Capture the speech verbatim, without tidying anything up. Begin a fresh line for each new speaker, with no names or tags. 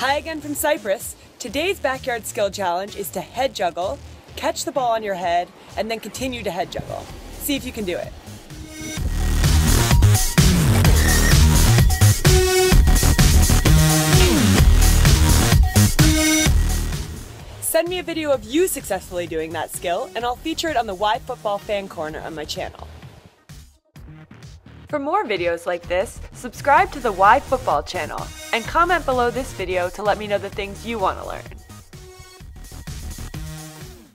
Hi again from Cyprus. Today's backyard skill challenge is to head juggle, catch the ball on your head, and then continue to head juggle. See if you can do it. Send me a video of you successfully doing that skill, and I'll feature it on the YFutbol fan corner on my channel. For more videos like this, subscribe to the YFutbol channel and comment below this video to let me know the things you want to learn.